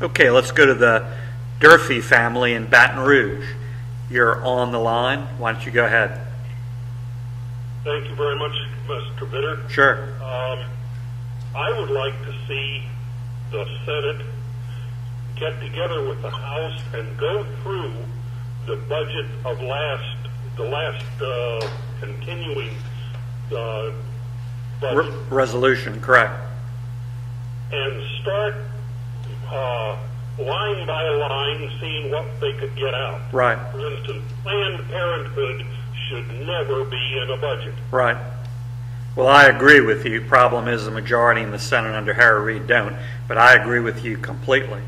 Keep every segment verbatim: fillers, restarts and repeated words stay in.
Okay, let's go to the Durfee family in Baton Rouge. You're on the line. Why don't you go ahead? Thank you very much, Mister Vitter. Sure. Um, I would like to see the Senate get together with the House and go through the budget of last, the last uh, continuing uh, budget. Re resolution, correct. And start uh, line by line seeing what they could get out. Right. For instance, Planned Parenthood should never be in a budget. Right. Well, I agree with you. Problem is the majority in the Senate under Harry Reid don't, but I agree with you completely.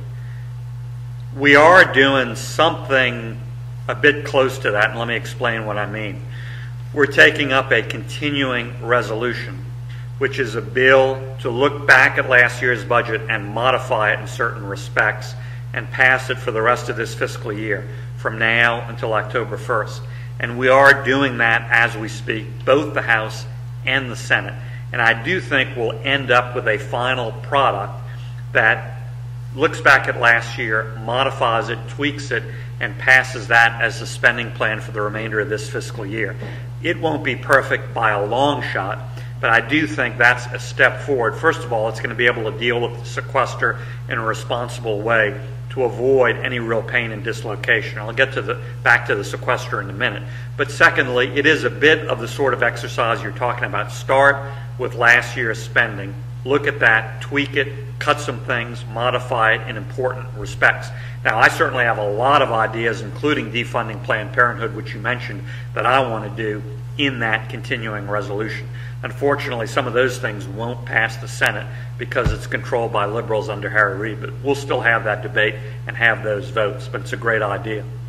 We are doing something a bit close to that, and let me explain what I mean. We're taking up a continuing resolution, which is a bill to look back at last year's budget and modify it in certain respects and pass it for the rest of this fiscal year from now until October first. And we are doing that as we speak, both the House and the Senate. And I do think we'll end up with a final product that looks back at last year, modifies it, tweaks it, and passes that as the spending plan for the remainder of this fiscal year. It won't be perfect by a long shot, but I do think that's a step forward. First of all, it's going to be able to deal with the sequester in a responsible way to avoid any real pain and dislocation. I'll get to the back to the sequester in a minute. But secondly, it is a bit of the sort of exercise you're talking about. Start with last year's spending, look at that, tweak it, cut some things, modify it in important respects. Now, I certainly have a lot of ideas, including defunding Planned Parenthood, which you mentioned, that I want to do in that continuing resolution. Unfortunately, some of those things won't pass the Senate because it's controlled by liberals under Harry Reid, but we'll still have that debate and have those votes, but it's a great idea.